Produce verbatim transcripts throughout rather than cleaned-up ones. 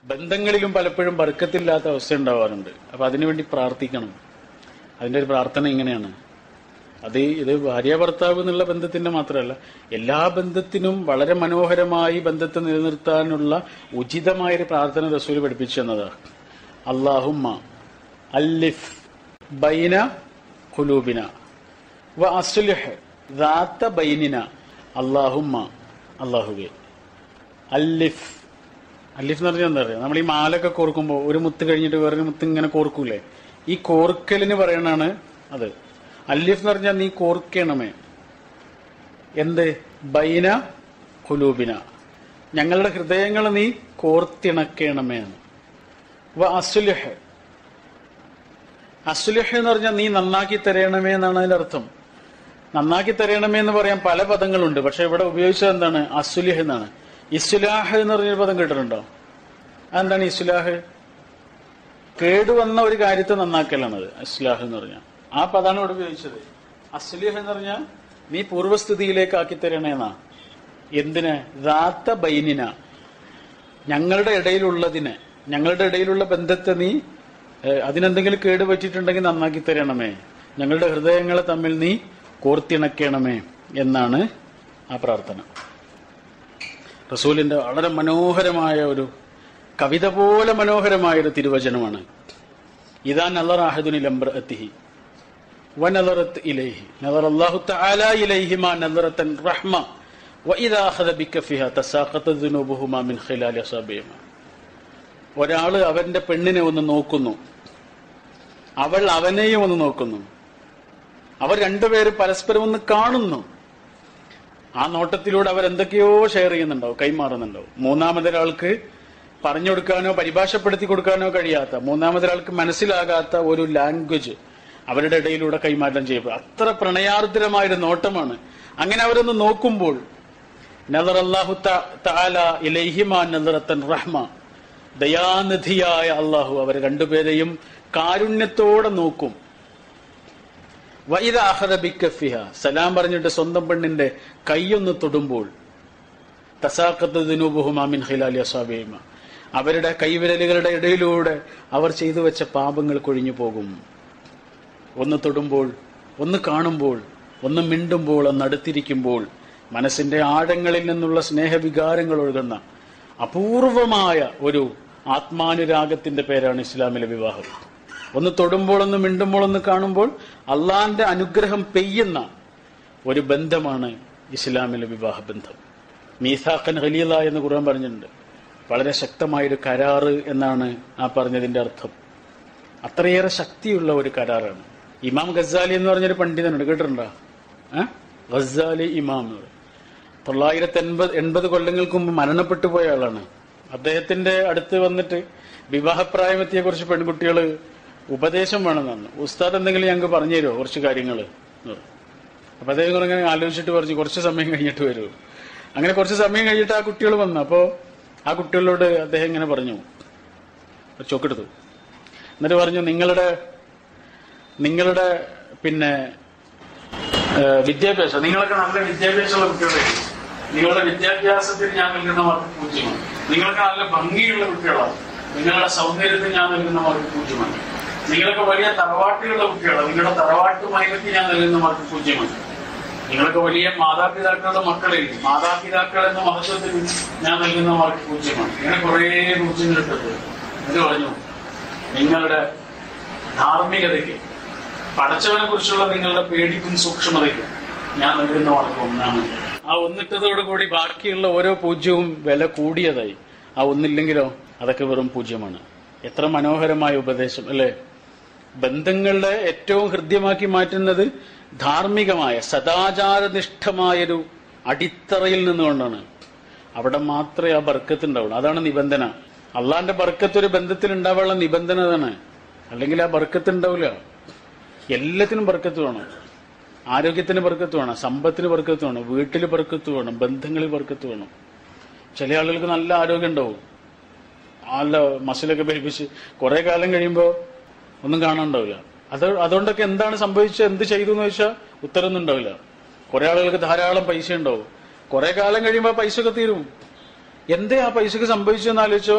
ബന്ധങ്ങളിലും പലപ്പോഴും ബർക്കത്തില്ലാത്ത അവസ്ഥ ഉണ്ടാവാറുണ്ട്. അപ്പൊ അതിനുവേണ്ടി പ്രാർത്ഥിക്കണം. അതിന്റെ ഒരു പ്രാർത്ഥന ഇങ്ങനെയാണ്. അത് ഇത് ഭാര്യ ഭർത്താവ് എന്നുള്ള ബന്ധത്തിന്റെ മാത്രമല്ല, എല്ലാ ബന്ധത്തിനും വളരെ മനോഹരമായി ബന്ധത്തെ നിലനിർത്താനുള്ള ഉചിതമായൊരു പ്രാർത്ഥന റസൂൽ പഠിപ്പിച്ചു തന്നതാണ്. അല്ലാഹുമ്മ അല്ലിഫ് ബൈന ഖുലൂബിന വ അസ്ലിഹ് ദാത്ത ബൈനിന. അല്ലാഹുമ്മ, അല്ലാഹുവേ, അല്ലിഫ്. അല്ലിഫ് എന്ന് പറഞ്ഞാൽ എന്താ പറയുക, നമ്മൾ ഈ മാലൊക്കെ കോർക്കുമ്പോൾ ഒരു മുത്ത് കഴിഞ്ഞിട്ട് വേറൊരു മുത്ത് ഇങ്ങനെ കോർക്കൂലേ, ഈ കോർക്കലിന് പറയണാണ് അത്. അല്ലിഫ് എന്ന് പറഞ്ഞാൽ നീ കോർക്കണമേ. എന്ത്? ബൈന ഖുലൂബിന, ഞങ്ങളുടെ ഹൃദയങ്ങൾ നീ കോർത്തിണക്കണമേ. വ അസ്ലിഹ്, അസ്ലിഹ് എന്ന് പറഞ്ഞാൽ നീ നന്നാക്കി തരണമേ എന്നാണ് അതിന്റെ അർത്ഥം. നന്നാക്കി തരണമേ എന്ന് പറയാൻ പല പദങ്ങളുണ്ട്, പക്ഷെ ഇവിടെ ഉപയോഗിച്ചത് എന്താണ്? അസ്ലിഹ് എന്നാണ്. ഇസ്ലാഹ് എന്ന് പറഞ്ഞൊരു പദം കേട്ടിട്ടുണ്ടോ? അതെന്താണ് ഇസ്ലാഹ്? കേടുവന്ന ഒരു കാര്യത്തെ നന്നാക്കലാണത് ഇസ്ലാഹ് എന്ന് പറഞ്ഞാൽ. ആ പദാണ് ഇവിടെ ഉപയോഗിച്ചത്. അസ്ലിഹ് എന്ന് പറഞ്ഞാൽ നീ പൂർവ്വസ്ഥിതിയിലേക്ക് ആക്കി തരണേന്നാ. എന്തിന്? ദാത്ത ബൈനിന, ഞങ്ങളുടെ ഇടയിലുള്ളതിനെ, ഞങ്ങളുടെ ഇടയിലുള്ള ബന്ധത്തെ നീ അതിനെന്തെങ്കിലും കേട് പറ്റിയിട്ടുണ്ടെങ്കിൽ നന്നാക്കി തരണമേ, ഞങ്ങളുടെ ഹൃദയങ്ങളെ തമ്മിൽ നീ കോർത്തിണക്കണമേ എന്നാണ് ആ പ്രാർത്ഥന. റസൂലിന്റെ വളരെ മനോഹരമായ ഒരു കവിത പോലെ മനോഹരമായ ഒരു തിരുവചനമാണ്. ഇദാ നളറ അഹദുൻ ഇലാ ഇംറഅതിഹി വനളറത് ഇലൈഹി നളറല്ലാഹു തആല ഇലൈഹിമാ നളറതൻ റഹ്മ വഇദാ അഖദ ബികഫിഹാ തസാഖത ദുനൂബുഹുമാ മിൻ ഖിലാലി അസാബിഹിമാ. ഒരാള് അവന്റെ പെണ്ണിനെ ഒന്ന് നോക്കുന്നു, അവൾ അവനെയും ഒന്ന് നോക്കുന്നു, അവർ രണ്ടുപേരും പരസ്പരം ഒന്ന് കാണുന്നു. ആ നോട്ടത്തിലൂടെ അവരെന്തൊക്കെയോ ഷെയർ ചെയ്യുന്നുണ്ടാവും, കൈമാറുന്നുണ്ടാവും. മൂന്നാമതൊരാൾക്ക് പറഞ്ഞു കൊടുക്കാനോ പരിഭാഷപ്പെടുത്തി കൊടുക്കാനോ കഴിയാത്ത, മൂന്നാമതൊരാൾക്ക് മനസ്സിലാകാത്ത ഒരു ലാംഗ്വേജ് അവരുടെ ഇടയിലൂടെ കൈമാറ്റം ചെയ്യപ്പെടും. അത്ര പ്രണയാർദ്രമായൊരു നോട്ടമാണ്. അങ്ങനെ അവരൊന്ന് നോക്കുമ്പോൾ നളറല്ലാഹു തആല ഇലൈഹിമാ നളറതൻ റഹ്മ, ദയാനിധിയായ അള്ളാഹു അവരെ രണ്ടുപേരെയും കാരുണ്യത്തോടെ നോക്കും. വഇദാ അഖദ ബികഫിഹാ, സലാം പറഞ്ഞിട്ട് സ്വന്തം പെണ്ണിന്റെ കൈയൊന്ന് തൊടുമ്പോൾ തസാഖത ദുനൂബുഹുമാ മിൻ ഖിലാലി അസാബിഹിമാ, അവരുടെ കൈവിരലുകളുടെ ഇടയിലൂടെ അവർ ചെയ്തു വെച്ച പാപങ്ങൾ കൊഴിഞ്ഞു പോകും. ഒന്ന് തൊടുമ്പോൾ, ഒന്ന് കാണുമ്പോൾ, ഒന്ന് മിണ്ടുമ്പോൾ, ഒന്ന് അടുത്തിരിക്കുമ്പോൾ മനസ്സിന്റെ ആഴങ്ങളിൽ നിന്നുള്ള സ്നേഹവികാരങ്ങൾ ഒഴുകുന്ന അപൂർവമായ ഒരു ആത്മാനുരാഗത്തിന്റെ പേരാണ് ഇസ്ലാമിലെ വിവാഹം. ഒന്ന് തൊടുമ്പോൾ, ഒന്ന് മിണ്ടുമ്പോൾ, ഒന്ന് കാണുമ്പോൾ അള്ളാന്റെ അനുഗ്രഹം പെയ്യുന്ന ഒരു ബന്ധമാണ് ഇസ്ലാമിലെ വിവാഹ ബന്ധം. മീസാഖൻ ഖലീല എന്ന് ഖുർആൻ പറഞ്ഞിട്ടുണ്ട്. വളരെ ശക്തമായൊരു കരാറ് എന്നാണ് ആ പറഞ്ഞതിന്റെ അർത്ഥം. അത്രയേറെ ശക്തിയുള്ള ഒരു കരാറാണ്. ഇമാം ഗസാലി എന്ന് പറഞ്ഞൊരു പണ്ഡിതനുണ്ട്, കേട്ടിട്ടുണ്ടോ? ഏഹ് ഗസാലി ഇമാം എന്ന് പറയും. തൊള്ളായിരത്തി എൺപത് എൺപത് കൊല്ലങ്ങൾക്ക് മുമ്പ് മരണപ്പെട്ടു പോയ ആളാണ്. അദ്ദേഹത്തിന്റെ അടുത്ത് വന്നിട്ട് വിവാഹപ്രായമെത്തിയെ കുറിച്ച് പെൺകുട്ടികൾ ഉപദേശം വേണമെന്നാണ്. ഉസ്താദ് എന്തെങ്കിലും ഞങ്ങൾക്ക് പറഞ്ഞു തരുമോ കുറച്ച് കാര്യങ്ങൾ? അപ്പൊ അദ്ദേഹം ഇങ്ങനെ ആലോചിച്ചിട്ട് പറഞ്ഞു കുറച്ച് സമയം കഴിഞ്ഞിട്ട് വരുമോ. അങ്ങനെ കുറച്ച് സമയം കഴിഞ്ഞിട്ട് ആ കുട്ടികൾ വന്നു. അപ്പോ ആ കുട്ടികളോട് അദ്ദേഹം ഇങ്ങനെ പറഞ്ഞു, ചോക്കെടുത്തു. എന്നിട്ട് പറഞ്ഞു, നിങ്ങളുടെ നിങ്ങളുടെ പിന്നെ വിദ്യാഭ്യാസം, നിങ്ങളൊക്കെ നല്ല വിദ്യാഭ്യാസമുള്ള കുട്ടികളെ, നിങ്ങളുടെ വിദ്യാഭ്യാസത്തിന് ഞാൻ നൽകുന്ന മാർക്ക് പൂജ്യമാണ്. നിങ്ങൾക്ക് നല്ല ഭംഗിയുള്ള കുട്ടികളാണ്, നിങ്ങളുടെ സൗന്ദര്യത്തിന് ഞാൻ നൽകുന്ന മാർക്ക് പൂജ്യമാണ്. നിങ്ങളൊക്കെ വലിയ തറവാട്ടിലുള്ള കുട്ടികളാണ്, നിങ്ങളുടെ തറവാട്ട് മൈനത്തിൽ ഞാൻ നൽകുന്ന മാർക്ക് പൂജ്യമാണ്. നിങ്ങളൊക്കെ വലിയ മാതാപിതാക്കളുടെ മക്കളിൽ മാതാപിതാക്കൾ എന്ന മഹത്വത്തിൽ ഞാൻ നൽകുന്ന മാർക്ക് പൂജ്യമാണ്. ഇങ്ങനെ കുറെ പൂജ്യങ്ങൾ ഇട്ടത്. ഇത് പറഞ്ഞു, നിങ്ങളുടെ ധാർമ്മികതയ്ക്ക്, പടച്ചവനെ കുറിച്ചുള്ള നിങ്ങളുടെ പേടിക്കും സൂക്ഷ്മതയ്ക്കും ഞാൻ നൽകുന്ന മാർക്ക് ഒന്നാണ്. ആ ഒന്നിട്ടതോടുകൂടി ബാക്കിയുള്ള ഓരോ പൂജ്യവും വില കൂടിയതായി. ആ ഒന്നില്ലെങ്കിലോ അതൊക്കെ വെറും പൂജ്യമാണ്. എത്ര മനോഹരമായ ഉപദേശം അല്ലെ! ബന്ധങ്ങളുടെ ഏറ്റവും ഹൃദ്യമാക്കി മാറ്റുന്നത് ധാർമ്മികമായ സദാചാരനിഷ്ഠമായൊരു അടിത്തറയിൽ നിന്നുകൊണ്ടാണ്. അവിടെ മാത്രമേ ആ ബർക്കത്ത് ഉണ്ടാവുള്ളൂ. അതാണ് നിബന്ധന. അള്ളാന്റെ ബർക്കത്ത് ഒരു ബന്ധത്തിൽ ഉണ്ടാവാനുള്ള നിബന്ധന അതാണ്. അല്ലെങ്കിൽ ആ ബർക്കത്ത് ഉണ്ടാവില്ല. എല്ലാത്തിനും ബർക്കത്ത് വേണം. ആരോഗ്യത്തിന് ബർക്കത്ത് വേണം, സമ്പത്തിന് ബർക്കത്ത് വേണം, വീട്ടിൽ ബർക്കത്ത് വേണം, ബന്ധങ്ങളിൽ ബർക്കത്ത് വേണം. ചില ആളുകൾക്ക് നല്ല ആരോഗ്യം ഉണ്ടാവും, നല്ല മസിലൊക്കെ ഭരിപ്പിച്ച് കുറെ കാലം കഴിയുമ്പോൾ ഒന്നും കാണാനുണ്ടാവില്ല. അത് അതുകൊണ്ടൊക്കെ എന്താണ് സംഭവിച്ചത്, എന്ത് ചെയ്തു എന്ന് ചോദിച്ചാൽ ഉത്തരമൊന്നും ഉണ്ടാവില്ല. കുറെ ആളുകൾക്ക് ധാരാളം പൈസ ഉണ്ടാവും, കുറെ കാലം കഴിയുമ്പോൾ ആ പൈസ ഒക്കെ തീരും. എന്തേ ആ പൈസക്ക് സംഭവിച്ചെന്ന് ആലോചിച്ചോ?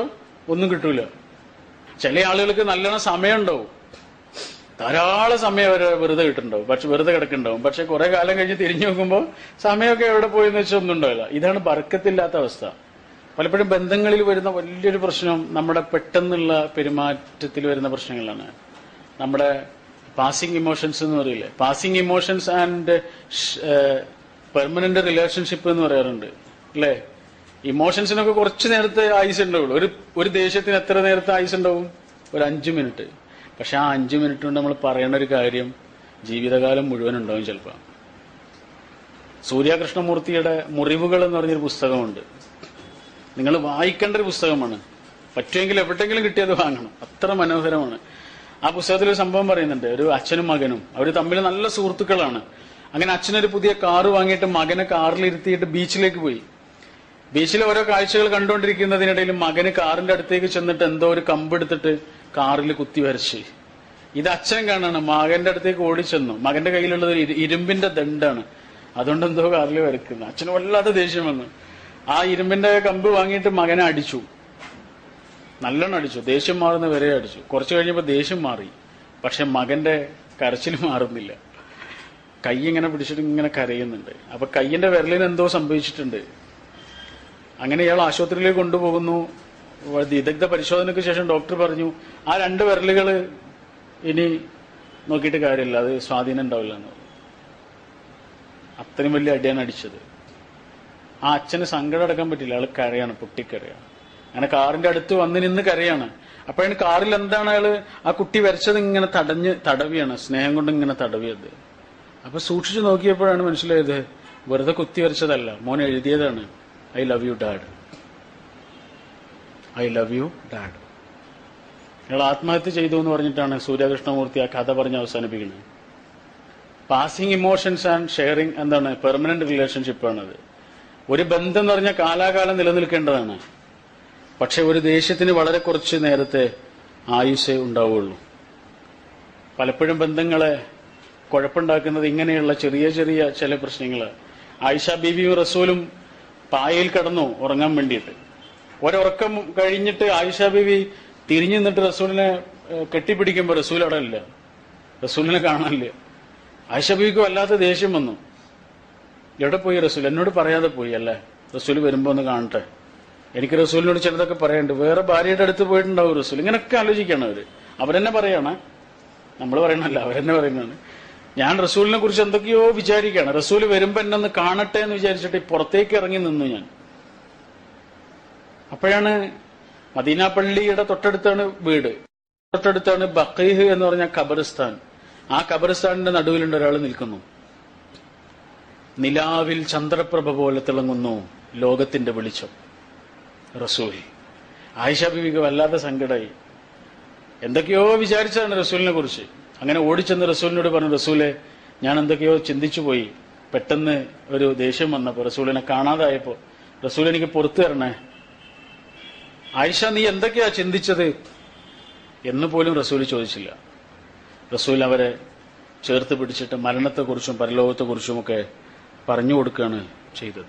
ഒന്നും കിട്ടൂല. ചില ആളുകൾക്ക് നല്ലോണം സമയം ഉണ്ടാവും, ധാരാളം സമയം അവര് വെറുതെ കിട്ടുന്നുണ്ടാവും, പക്ഷെ വെറുതെ കിടക്കുന്നുണ്ടാവും. പക്ഷെ കുറെ കാലം കഴിഞ്ഞ് തിരിഞ്ഞു നോക്കുമ്പോൾ സമയമൊക്കെ എവിടെ പോയെന്ന് വെച്ചാൽ ഒന്നും ഉണ്ടാവില്ല. ഇതാണ് ബർക്കത്തില്ലാത്ത അവസ്ഥ. പലപ്പോഴും ബന്ധങ്ങളിൽ വരുന്ന വലിയൊരു പ്രശ്നം നമ്മുടെ പെട്ടെന്നുള്ള പെരുമാറ്റത്തിൽ വരുന്ന പ്രശ്നങ്ങളാണ്. നമ്മുടെ പാസിംഗ് ഇമോഷൻസ് എന്ന് പറയില്ലേ, passing emotions and permanent relationship എന്ന് പറയാറുണ്ട് അല്ലേ. ഇമോഷൻസിനൊക്കെ കുറച്ച് നേരത്തെ ആയുസ് ഉണ്ടാവുള്ളൂ. ഒരു ഒരു ദേഷ്യത്തിന് എത്ര നേരത്തെ ആയുസ് ഉണ്ടാവും? ഒരു അഞ്ചു മിനിറ്റ്. പക്ഷെ ആ അഞ്ചു മിനിറ്റ് കൊണ്ട് നമ്മൾ പറയുന്ന ഒരു കാര്യം ജീവിതകാലം മുഴുവൻ ഉണ്ടാവും ചിലപ്പോൾ. സൂര്യകൃഷ്ണമൂർത്തിയുടെ മുറിവുകൾ എന്ന് പറഞ്ഞൊരു പുസ്തകമുണ്ട്. നിങ്ങൾ വായിക്കേണ്ട ഒരു പുസ്തകമാണ്. പറ്റുമെങ്കിൽ എവിടെയെങ്കിലും കിട്ടിയത് വാങ്ങണം, അത്ര മനോഹരമാണ്. ആ പുസ്തകത്തിൽ ഒരു സംഭവം പറയുന്നുണ്ട്. ഒരു അച്ഛനും മകനും അവർ തമ്മിൽ നല്ല സുഹൃത്തുക്കളാണ്. അങ്ങനെ അച്ഛനൊരു പുതിയ കാറ് വാങ്ങിയിട്ട് മകനെ കാറിലിരുത്തിയിട്ട് ബീച്ചിലേക്ക് പോയി. ബീച്ചിലെ ഓരോ കാഴ്ചകൾ കണ്ടുകൊണ്ടിരിക്കുന്നതിനിടയിൽ മകന് കാറിന്റെ അടുത്തേക്ക് ചെന്നിട്ട് എന്തോ ഒരു കമ്പെടുത്തിട്ട് കാറിൽ കുത്തി വരച്ച്. ഇത് അച്ഛൻ കാണാണ്. മകന്റെ അടുത്തേക്ക് ഓടിച്ചെന്നു. മകന്റെ കയ്യിലുള്ളത് ഒരു ഇരുമ്പിന്റെ ദണ്ടാണ്, അതുകൊണ്ട് എന്തോ കാറിൽ വരയ്ക്കുന്നു. അച്ഛന് വല്ലാതെ ദേഷ്യം വന്നു. ആ ഇരുമ്പിന്റെ കമ്പ് വാങ്ങിയിട്ട് മകനെ അടിച്ചു, നല്ലോണം അടിച്ചു. ദേഷ്യം മാറുന്ന വരെ അടിച്ചു. കുറച്ചു കഴിഞ്ഞപ്പോൾ ദേഷ്യം മാറി, പക്ഷെ മകന്റെ കരച്ചിൽ മാറുന്നില്ല. കൈ ഇങ്ങനെ പിടിച്ചിട്ട് ഇങ്ങനെ കരയുന്നുണ്ട്. അപ്പൊ കൈയിന്റെ വിരലിന് എന്തോ സംഭവിച്ചിട്ടുണ്ട്. അങ്ങനെ ഇയാൾ ആശുപത്രിയിലേക്ക് കൊണ്ടുപോകുന്നു. വിദഗ്ധ പരിശോധനയ്ക്ക് ശേഷം ഡോക്ടർ പറഞ്ഞു, ആ രണ്ട് വിരലുകൾ ഇനി നോക്കിയിട്ട് കാര്യമില്ല, അത് സ്വാധീനം ഉണ്ടാവില്ല എന്ന് പറഞ്ഞു. അത്രയും വലിയ അടിയാണ് അടിച്ചത്. ആ അച്ഛന് സങ്കടം അടക്കാൻ പറ്റില്ല, അയാൾ കരയാണ്, പൊട്ടിക്കരയാണ്. അങ്ങനെ കാറിന്റെ അടുത്ത് വന്ന് നിന്ന് കരയാണ്. അപ്പോഴാണ് കാറിൽ എന്താണ് അയാള് ആ കുട്ടി വരച്ചത് ഇങ്ങനെ തടഞ്ഞ് തടവിയാണ്, സ്നേഹം കൊണ്ട് ഇങ്ങനെ തടവിയത്. അപ്പൊ സൂക്ഷിച്ചു നോക്കിയപ്പോഴാണ് മനസ്സിലായത് വെറുതെ കുത്തി വരച്ചതല്ല, മോൻ എഴുതിയതാണ്, I love you dad, I love you dad. അയാൾ ആത്മഹത്യ ചെയ്തു എന്ന് പറഞ്ഞിട്ടാണ് സൂര്യകൃഷ്ണമൂർത്തി ആ കഥ പറഞ്ഞ് അവസാനിപ്പിക്കുന്നത്. പാസിംഗ് ഇമോഷൻസ് ആൻഡ് ഷെയറിംഗ് എന്താണ്? പെർമനന്റ് റിലേഷൻഷിപ്പാണത്. ഒരു ബന്ധം എന്ന് പറഞ്ഞാൽ കാലാകാലം നിലനിൽക്കേണ്ടതാണ്. പക്ഷെ ഒരു ദേഷ്യത്തിന് വളരെ കുറച്ച് നേരത്തെ ആയുസ്സേ ഉണ്ടാവുള്ളൂ. പലപ്പോഴും ബന്ധങ്ങളെ കുഴപ്പമുണ്ടാക്കുന്നത് ഇങ്ങനെയുള്ള ചെറിയ ചെറിയ ചില പ്രശ്നങ്ങൾ. ആയിഷ ബീവിയും റസൂലും പായയിൽ കടന്നു ഉറങ്ങാൻ വേണ്ടിയിട്ട്. ഒരുറക്കം കഴിഞ്ഞിട്ട് ആയിഷ ബീവി തിരിഞ്ഞു നിന്നിട്ട് റസൂലിനെ കെട്ടിപ്പിടിക്കുമ്പോൾ റസൂൽ അവിടെ ഇല്ല, റസൂലിനെ കാണാനില്ല. ആയിഷ ബീവിക്ക് വല്ലാത്ത ദേഷ്യം വന്നു. എവിടെ പോയി റസൂൽ? എന്നോട് പറയാതെ പോയി അല്ലേ, റസൂൽ വരുമ്പോ ഒന്ന് കാണട്ടെ, എനിക്ക് റസൂലിനോട് ചിലതൊക്കെ പറയാനുണ്ട്. വേറെ ഭാര്യയുടെ അടുത്ത് പോയിട്ടുണ്ടാവും റസൂൽ. ഇങ്ങനെയൊക്കെ ആലോചിക്കണം അവര്. അവരെന്നെ പറയണ, നമ്മൾ പറയണല്ല, അവരെന്നെ പറയുന്നതാണ്. ഞാൻ റസൂലിനെ കുറിച്ച് എന്തൊക്കെയോ വിചാരിക്കുകയാണ്. റസൂൽ വരുമ്പോ എന്നെ ഒന്ന് കാണട്ടെ എന്ന് വിചാരിച്ചിട്ട് പുറത്തേക്ക് ഇറങ്ങി നിന്നു ഞാൻ. അപ്പോഴാണ് മദീന പള്ളിയുടെ തൊട്ടടുത്താണ് വീട്, തൊട്ടടുത്താണ് ബഖീഹ് എന്ന് പറഞ്ഞ ഖബറിസ്ഥാൻ. ആ ഖബറിസ്ഥാനിന്റെ നടുവിലുണ്ട് ഒരാൾ നിൽക്കുന്നു. നിലാവിൽ ചന്ദ്രപ്രഭ പോലെ തിളങ്ങുന്നു ലോകത്തിന്റെ വെളിച്ചം റസൂൽ. ആയിഷ ബീവിക്ക് വല്ലാത്ത സങ്കടമായി. എന്തൊക്കെയോ വിചാരിച്ചതാണ് റസൂലിനെ കുറിച്ച്. അങ്ങനെ ഓടിച്ചെന്ന് റസൂലിനോട് പറഞ്ഞു, റസൂലെ ഞാൻ എന്തൊക്കെയോ ചിന്തിച്ചു പോയി, പെട്ടെന്ന് ഒരു ദേഷ്യം വന്നപ്പോ റസൂലിനെ കാണാതായപ്പോ റസൂൽ എനിക്ക് പുറത്തു തരണേ. ആയിഷ നീ എന്തൊക്കെയാ ചിന്തിച്ചത് എന്ന് പോലും റസൂൽ ചോദിച്ചില്ല. റസൂൽ അവരെ ചേർത്ത് പിടിച്ചിട്ട് മരണത്തെക്കുറിച്ചും പരലോകത്തെക്കുറിച്ചുമൊക്കെ പറഞ്ഞു കൊടുക്കുകയാണ് ചെയ്തത്.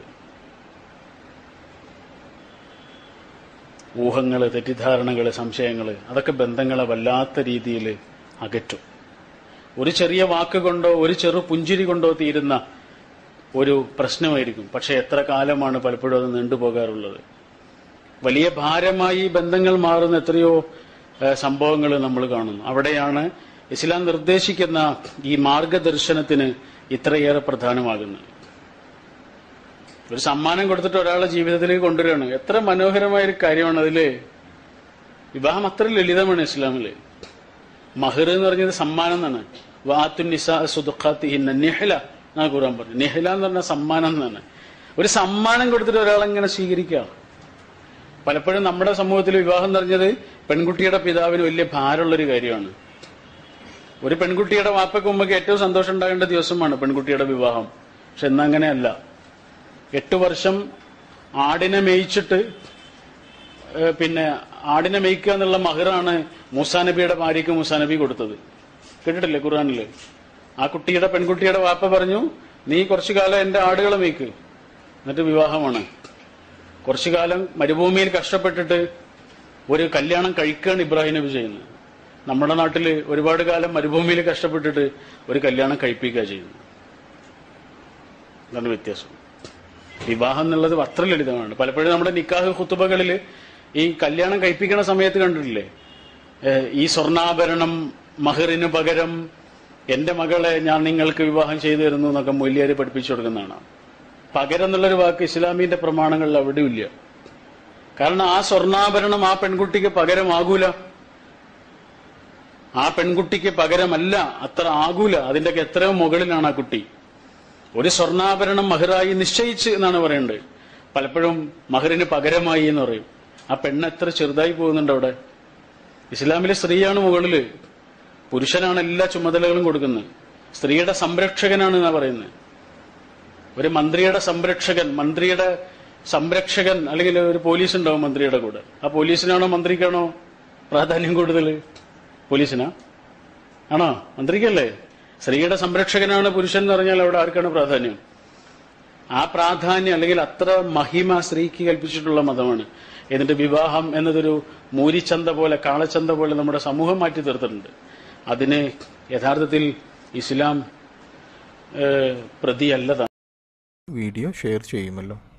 ഊഹങ്ങള്, തെറ്റിദ്ധാരണകള്, സംശയങ്ങള് അതൊക്കെ ബന്ധങ്ങളെ വല്ലാത്ത രീതിയിൽ അകറ്റും. ഒരു ചെറിയ വാക്ക് കൊണ്ടോ ഒരു ചെറു പുഞ്ചിരി കൊണ്ടോ തീരുന്ന ഒരു പ്രശ്നമായിരിക്കും, പക്ഷെ എത്ര കാലമാണ് പലപ്പോഴും അത് നീണ്ടുപോകാറുള്ളത്. വലിയ ഭാരമായി ബന്ധങ്ങൾ മാറുന്ന എത്രയോ സംഭവങ്ങൾ നമ്മൾ കാണുന്നു. അവിടെയാണ് ഇസ്ലാം നിർദ്ദേശിക്കുന്ന ഈ മാർഗദർശനത്തിന് ഇത്രയേറെ പ്രധാനമാകുന്നത്. ഒരു സമ്മാനം കൊടുത്തിട്ട് ഒരാളെ ജീവിതത്തിലേക്ക് കൊണ്ടുവരികയാണ്. എത്ര മനോഹരമായൊരു കാര്യമാണ് അതില്. വിവാഹം അത്ര ലളിതമാണ് ഇസ്ലാമില്. മഹർ എന്ന് പറഞ്ഞത് സമ്മാനം എന്നാണ്. വാത്തു നിസാ സുദഖാത്തിഹിന്ന നിഹ്ല എന്നാണ് ഖുർആൻ പറഞ്ഞത്. നിഹ്ല എന്ന് പറഞ്ഞ സമ്മാനം എന്നാണ്. ഒരു സമ്മാനം കൊടുത്തിട്ട് ഒരാളെങ്ങനെ സ്വീകരിക്കുക. പലപ്പോഴും നമ്മുടെ സമൂഹത്തിൽ വിവാഹം എന്ന് പറഞ്ഞത് പെൺകുട്ടിയുടെ പിതാവിന് വലിയ ഭാരമുള്ളൊരു കാര്യമാണ്. ഒരു പെൺകുട്ടിയുടെ വാപ്പയ്ക്ക് ഉമ്മയ്ക്ക് ഏറ്റവും സന്തോഷം ഉണ്ടാകേണ്ട ദിവസമാണ് പെൺകുട്ടിയുടെ വിവാഹം. പക്ഷെ എന്നങ്ങനെയല്ല. എട്ടു വർഷം ആടിനെ മേയിച്ചിട്ട് പിന്നെ ആടിനെ മേയ്ക്കുക എന്നുള്ള മഹറാണ് മൂസാ നബിയുടെ ഭാര്യയ്ക്ക് മൂസാ നബി കൊടുത്തത്. കേട്ടിട്ടില്ലേ ഖുർആനില്? ആ കുട്ടിയുടെ പെൺകുട്ടിയുടെ വാപ്പ പറഞ്ഞു, നീ കുറച്ചു കാലം എന്റെ ആടുകളെ മേയ്ക്ക്, എന്നിട്ട് വിവാഹമാണ്. കുറച്ചു കാലം മരുഭൂമിയിൽ കഷ്ടപ്പെട്ടിട്ട് ഒരു കല്യാണം കഴിക്കുകയാണ് ഇബ്രാഹിം നബി ചെയ്യുന്നത്. നമ്മുടെ നാട്ടിൽ ഒരുപാട് കാലം മരുഭൂമിയിൽ കഷ്ടപ്പെട്ടിട്ട് ഒരു കല്യാണം കഴിപ്പിക്കുക ചെയ്യുന്നത്. അതാണ് വ്യത്യാസം. വിവാഹം എന്നുള്ളത് അത്ര ലളിതമാണ്. പലപ്പോഴും നമ്മുടെ നിക്കാഹ് ഖുതുബകളിൽ ഈ കല്യാണം കഴിപ്പിക്കുന്ന സമയത്ത് കണ്ടിട്ടില്ലേ, ഈ സ്വർണ്ണാഭരണം മഹറിന് പകരം എന്റെ മകളെ ഞാൻ നിങ്ങൾക്ക് വിവാഹം ചെയ്തു തരുന്നു എന്നൊക്കെ മൊല്ലിയാര് പഠിപ്പിച്ചു കൊടുക്കുന്നതാണ്. പകരം എന്നുള്ളൊരു വാക്ക് ഇസ്ലാമിന്റെ പ്രമാണങ്ങളിൽ അവിടെയില്ല. കാരണം ആ സ്വർണ്ണാഭരണം ആ പെൺകുട്ടിക്ക് പകരമാകൂല, ആ പെൺകുട്ടിക്ക് പകരമല്ല, അത്ര ആകൂല. അതിന്റെയൊക്കെ എത്രയോ മുകളിലാണ് ആ കുട്ടി. ഒരു സ്വർണ്ണാഭരണം മഹറായി നിശ്ചയിച്ച് എന്നാണ് പറയുന്നത്. പലപ്പോഴും മഹറിന് പകരമായി എന്ന് പറയും. ആ പെണ്ണ് എത്ര ചെറുതായി പോകുന്നുണ്ട് അവിടെ. ഇസ്ലാമിലെ സ്ത്രീയാണ് മുകളില്, പുരുഷനാണ് എല്ലാ ചുമതലകളും കൊടുക്കുന്നത്. സ്ത്രീയുടെ സംരക്ഷകനാണ് എന്നാ പറയുന്നത്. ഒരു മന്ത്രിയുടെ സംരക്ഷകൻ, മന്ത്രിയുടെ സംരക്ഷകൻ അല്ലെങ്കിൽ ഒരു പോലീസ് ഉണ്ടാവും മന്ത്രിയുടെ കൂടെ. ആ പോലീസിനാണോ മന്ത്രിക്കാണോ പ്രാധാന്യം കൂടുതൽ? പോലീസിനാ ആണോ? മന്ത്രിക്കല്ലേ? സ്ത്രീയുടെ സംരക്ഷകനാണ് പുരുഷൻ എന്ന് പറഞ്ഞാൽ അവിടെ ആർക്കാണ് പ്രാധാന്യം? ആ പ്രാധാന്യം അല്ലെങ്കിൽ അത്ര മഹിമ സ്ത്രീക്ക് കൽപ്പിച്ചിട്ടുള്ള മതമാണ്. എന്നിട്ട് വിവാഹം എന്നതൊരു മൂരിച്ചന്ത പോലെ, കാളച്ചന്ത പോലെ നമ്മുടെ സമൂഹം മാറ്റി തീർത്തിട്ടുണ്ട്. അതിന് യഥാർത്ഥത്തിൽ ഇസ്ലാം പ്രതിയല്ലതാണ്. വീഡിയോ ഷെയർ ചെയ്യുമല്ലോ.